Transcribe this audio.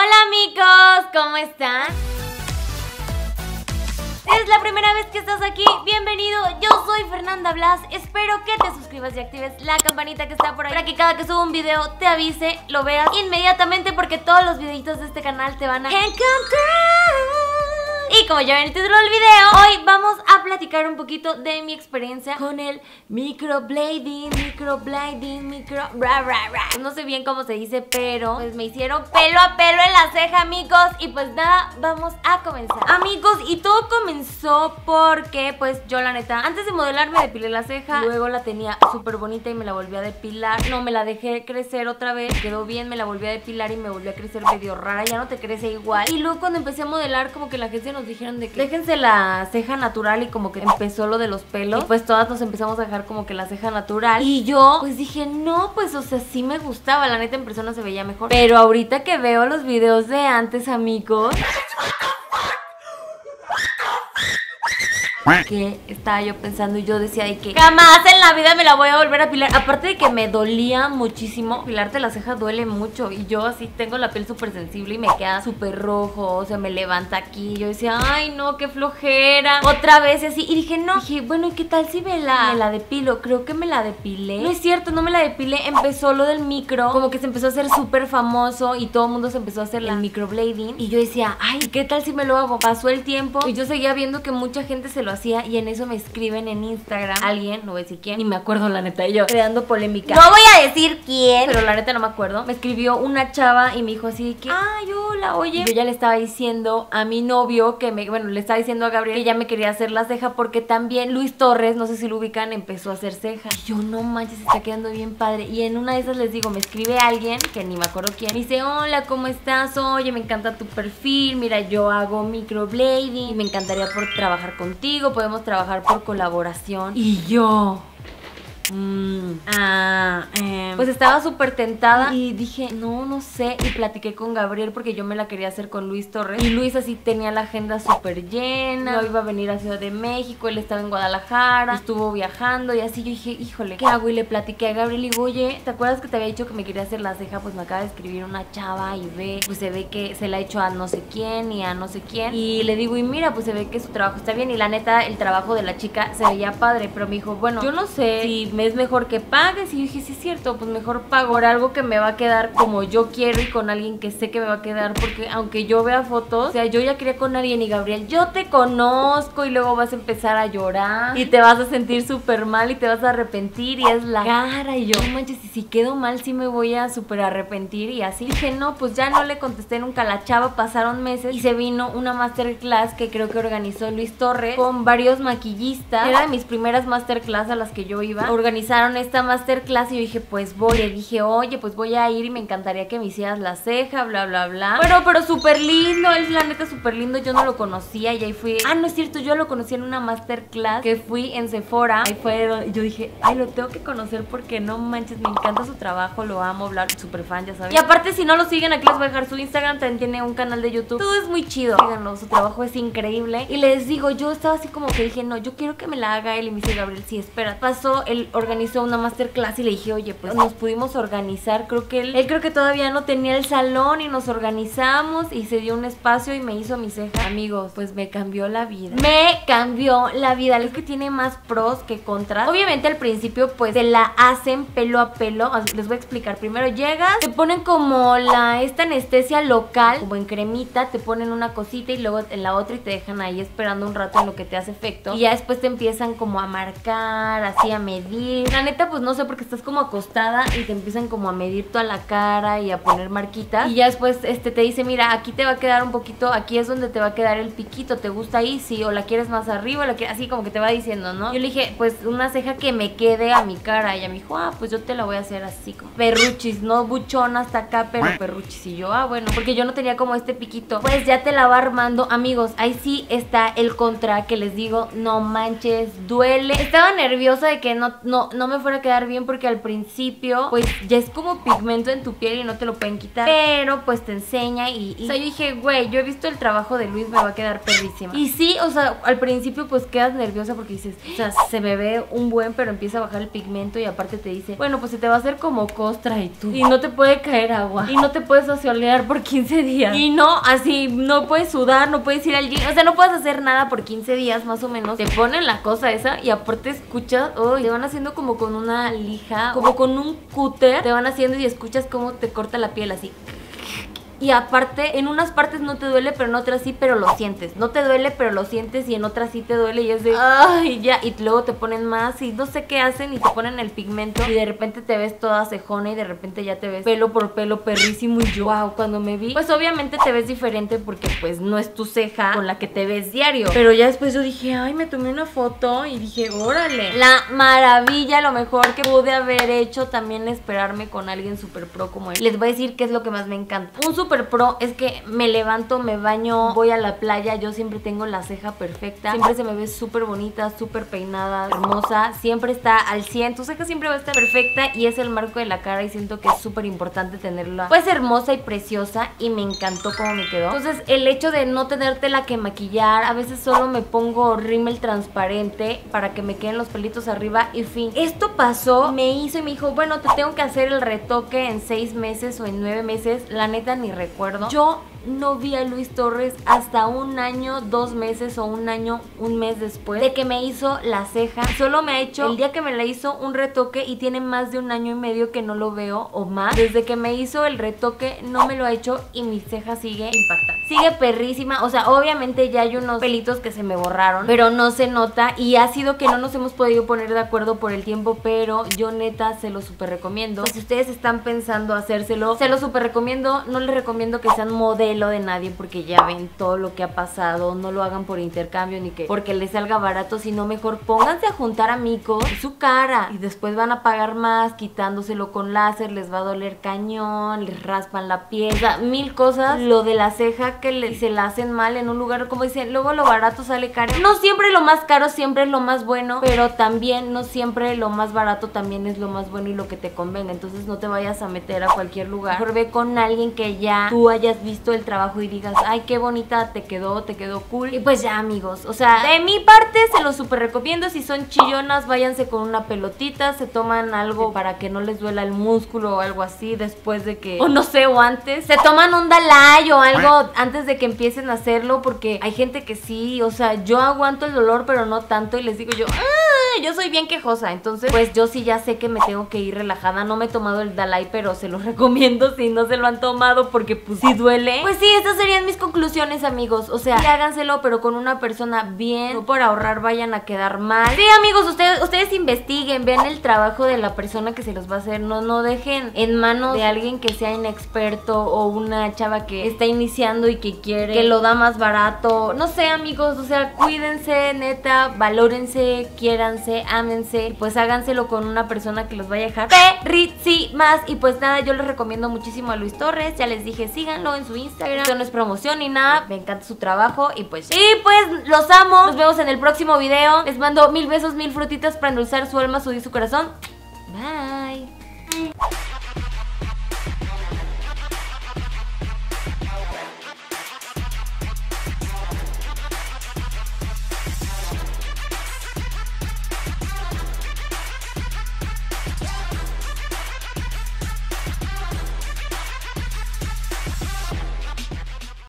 Hola amigos, ¿cómo están? Si es la primera vez que estás aquí, bienvenido, yo soy Fernanda Blas. Espero que te suscribas y actives la campanita que está por ahí para que cada que suba un video te avise, lo veas inmediatamente, porque todos los videitos de este canal te van a encantar. Y como ya ven el título del video, hoy vamos a platicar un poquito de mi experiencia con el microblading. No sé bien cómo se dice, pero pues me hicieron pelo a pelo en la ceja, amigos. Y pues nada, vamos a comenzar, amigos. Y todo comenzó porque pues yo la neta, antes de modelar me depilé la ceja. Luego la tenía súper bonita y me la volví a depilar. No, me la dejé crecer otra vez, quedó bien, me la volví a depilar y me volvió a crecer medio rara. Ya no te crece igual. Y luego cuando empecé a modelar, como que la gente nos dijeron de que déjense la ceja natural, y como que empezó lo de los pelos. Y pues todas nos empezamos a dejar como que la ceja natural. Y yo pues dije, no, pues o sea, sí me gustaba. La neta en persona se veía mejor. Pero ahorita que veo los videos de antes, amigos, que estaba yo pensando, y yo decía de que jamás en la vida me la voy a volver a pilar. Aparte de que me dolía muchísimo. Pilarte la ceja duele mucho. Y yo así tengo la piel súper sensible y me queda súper rojo, o sea, me levanta aquí. Yo decía, ay no, qué flojera. Otra vez y así. Y dije, no. Dije, bueno, ¿y qué tal si me la depilo? Creo que me la depilé. No es cierto, no me la depilé. Empezó lo del micro, como que se empezó a hacer súper famoso y todo el mundo se empezó a hacer el microblading. Y yo decía, ay, ¿qué tal si me lo hago? Pasó el tiempo y yo seguía viendo que mucha gente se lo hacía, y en eso me escriben en Instagram alguien, no voy a decir quién, ni me acuerdo la neta, y yo creando polémica. No voy a decir quién, pero la neta no me acuerdo. Me escribió una chava y me dijo así de que, ay, hola, oye. Yo ya le estaba diciendo a mi novio que le estaba diciendo a Gabriel que ya me quería hacer la ceja, porque también Luis Torres, no sé si lo ubican, empezó a hacer ceja. Y yo, no manches, está quedando bien padre. Y en una de esas les digo, me escribe alguien, que ni me acuerdo quién, me dice, hola, ¿cómo estás? Oye, me encanta tu perfil, mira, yo hago microblading y me encantaría por trabajar contigo, podemos trabajar por colaboración. Y yo pues estaba súper tentada y dije, no sé. Y platiqué con Gabriel porque yo me la quería hacer con Luis Torres, y Luis así tenía la agenda súper llena. No iba a venir a Ciudad de México, él estaba en Guadalajara, estuvo viajando y así. Yo dije, híjole, ¿qué hago? Y le platiqué a Gabriel y digo, oye, ¿te acuerdas que te había dicho que me quería hacer la ceja? Pues me acaba de escribir una chava y pues se ve que se la ha hecho a no sé quién y a no sé quién. Y le digo, y mira, pues se ve que su trabajo está bien. Y la neta, el trabajo de la chica se veía padre, pero me dijo, bueno, yo no sé si me es mejor que pagues. Y yo dije, sí es cierto, pues mejor pago por algo que me va a quedar como yo quiero y con alguien que sé que me va a quedar, porque aunque yo vea fotos, o sea, yo ya quería con alguien. Y Gabriel, yo te conozco, y luego vas a empezar a llorar y te vas a sentir súper mal y te vas a arrepentir, y es la cara. Y yo, no manches, y si quedo mal sí me voy a súper arrepentir. Y así dije, no, pues ya no le contesté nunca a la chava. Pasaron meses y se vino una masterclass que creo que organizó Luis Torres con varios maquillistas. Era de mis primeras masterclass a las que yo iba. Organizaron esta masterclass y yo dije, pues voy. Le dije, oye, pues voy a ir y me encantaría que me hicieras la ceja, bla, bla, bla. Bueno, pero súper lindo, es la neta súper lindo. Yo no lo conocía y ahí fui. Ah, no es cierto, yo lo conocí en una masterclass que fui en Sephora. Ahí fue, yo dije, ay, lo tengo que conocer porque no manches, me encanta su trabajo, lo amo, bla, súper fan, ya sabes. Y aparte, si no lo siguen, aquí les voy a dejar su Instagram, también tiene un canal de YouTube. Todo es muy chido, síganlo, su trabajo es increíble. Y les digo, yo estaba así como que dije, no, yo quiero que me la haga él. Y me dice Gabriel, sí, espera. Pasó, él organizó una masterclass y le dije, oye, pues nos pudimos organizar. Creo que él creo que todavía no tenía el salón y nos organizamos y se dio un espacio y me hizo mi ceja. Amigos, pues me cambió la vida. Me cambió la vida. Es que tiene más pros que contras. Obviamente al principio pues te la hacen pelo a pelo. Les voy a explicar. Primero llegas, te ponen como esta anestesia local, como en cremita, te ponen una cosita y luego en la otra, y te dejan ahí esperando un rato en lo que te hace efecto. Y ya después te empiezan como a marcar, así a medir. La neta pues no sé, porque estás como acostada y te empiezan como a medir toda la cara y a poner marquitas. Y ya después te dice, mira, aquí te va a quedar un poquito, aquí es donde te va a quedar el piquito, ¿te gusta ahí? Sí, o la quieres más arriba, así como que te va diciendo, ¿no? Yo le dije, pues una ceja que me quede a mi cara. Y ella me dijo, pues yo te la voy a hacer así como perruchis, no buchona hasta acá, pero perruchis. Y yo, bueno, porque yo no tenía como este piquito. Pues ya te la va armando, amigos. Ahí sí está el contra, que les digo, no manches, duele. Estaba nerviosa de que no no me fuera a quedar bien, porque al principio pues ya es como pigmento en tu piel y no te lo pueden quitar, pero pues te enseña o sea, yo dije, güey, yo he visto el trabajo de Luis, me va a quedar perrísima. Y sí, o sea, al principio pues quedas nerviosa porque dices, o sea, se me ve un buen, pero empieza a bajar el pigmento y aparte te dice, bueno, pues se te va a hacer como costra y no te puede caer agua y no te puedes asolear por 15 días y no, así, no puedes sudar, no puedes ir al gym, o sea, no puedes hacer nada por 15 días más o menos. Te ponen la cosa esa y aparte escuchas, te van haciendo como con una lija, como con un cúter, te van haciendo y escuchas cómo te corta la piel así. Y aparte, en unas partes no te duele, pero en otras sí, pero lo sientes. No te duele, pero lo sientes, y en otras sí te duele y es de, ay, ya. Y luego te ponen más y no sé qué hacen y te ponen el pigmento y de repente te ves toda cejona y de repente ya te ves pelo por pelo perrísimo. Y yo, wow, cuando me vi, pues obviamente te ves diferente porque pues no es tu ceja con la que te ves diario. Pero ya después yo dije, ay, me tomé una foto y dije, órale, la maravilla, lo mejor que pude haber hecho. También esperarme con alguien super pro como él. Les voy a decir qué es lo que más me encanta. Un super pro es que me levanto, me baño, voy a la playa, yo siempre tengo la ceja perfecta, siempre se me ve súper bonita, súper peinada, hermosa, siempre está al 100, tu ceja siempre va a estar perfecta y es el marco de la cara y siento que es súper importante tenerla pues hermosa y preciosa y me encantó cómo me quedó. Entonces el hecho de no tenértela que maquillar, a veces solo me pongo rímel transparente para que me queden los pelitos arriba y fin. Esto pasó, me hizo y me dijo, bueno, te tengo que hacer el retoque en 6 meses o en 9 meses, la neta ni recuerdo. Yo no vi a Luis Torres hasta 1 año, 2 meses o 1 año, 1 mes después de que me hizo la ceja. Solo me ha hecho el día que me la hizo un retoque y tiene más de 1 año y medio que no lo veo o más. Desde que me hizo el retoque no me lo ha hecho y mi ceja sigue impactante. Sigue perrísima, o sea, obviamente ya hay unos pelitos que se me borraron, pero no se nota y ha sido que no nos hemos podido poner de acuerdo por el tiempo, pero yo neta se lo súper recomiendo. Si ustedes están pensando hacérselo, se lo súper recomiendo. No les recomiendo que sean modelo de nadie porque ya ven todo lo que ha pasado. No lo hagan por intercambio ni que porque les salga barato, sino mejor pónganse a juntar amigos y su cara y después van a pagar más quitándoselo con láser, les va a doler cañón, les raspan la piel, o sea, 1000 cosas. Lo de la ceja que se la hacen mal en un lugar, como dicen, luego lo barato sale caro. No siempre lo más caro siempre es lo más bueno, pero también no siempre lo más barato también es lo más bueno y lo que te convenga. Entonces no te vayas a meter a cualquier lugar, mejor ve con alguien que ya tú hayas visto el trabajo y digas, ay, qué bonita te quedó cool. Y pues ya, amigos, o sea, de mi parte se lo súper recomiendo. Si son chillonas, váyanse con una pelotita, se toman algo para que no les duela el músculo o algo así después de que, o no sé, o antes, se toman un Dalai o algo antes de que empiecen a hacerlo, porque hay gente que sí, o sea, yo aguanto el dolor pero no tanto y les digo yo, yo soy bien quejosa, entonces pues yo sí ya sé que me tengo que ir relajada. No me he tomado el Dalai, pero se los recomiendo si no se lo han tomado, porque pues sí duele. Pues sí, estas serían mis conclusiones, amigos. O sea, sí, háganselo, pero con una persona bien, no por ahorrar vayan a quedar mal. Sí, amigos, ustedes investiguen, vean el trabajo de la persona que se los va a hacer. No dejen en manos de alguien que sea inexperto o una chava que está iniciando y que quiere, que lo da más barato. No sé, amigos, o sea, cuídense, neta, valórense, quiéranse, ámense, y pues háganselo con una persona que los vaya a dejar perrísimas. Y pues nada, yo les recomiendo muchísimo a Luis Torres. Ya les dije, síganlo en su Instagram. Esto no es promoción ni nada, me encanta su trabajo. Y pues los amo. Nos vemos en el próximo video. Les mando 1000 besos, 1000 frutitas para endulzar su alma, su corazón. Bye.